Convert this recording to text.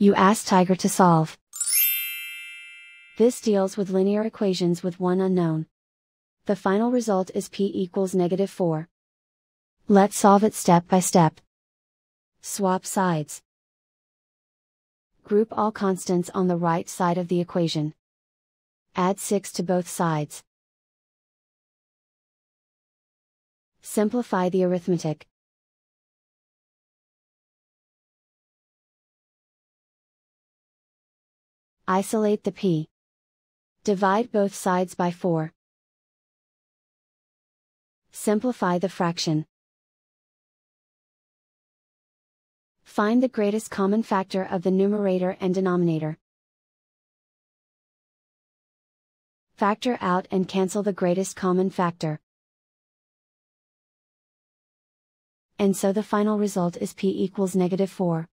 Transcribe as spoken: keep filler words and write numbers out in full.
You ask Tiger to solve. This deals with linear equations with one unknown. The final result is p equals negative four. Let's solve it step by step. Swap sides. Group all constants on the right side of the equation. Add six to both sides. Simplify the arithmetic. Isolate the p. Divide both sides by four. Simplify the fraction. Find the greatest common factor of the numerator and denominator. Factor out and cancel the greatest common factor. And so the final result is p equals negative four.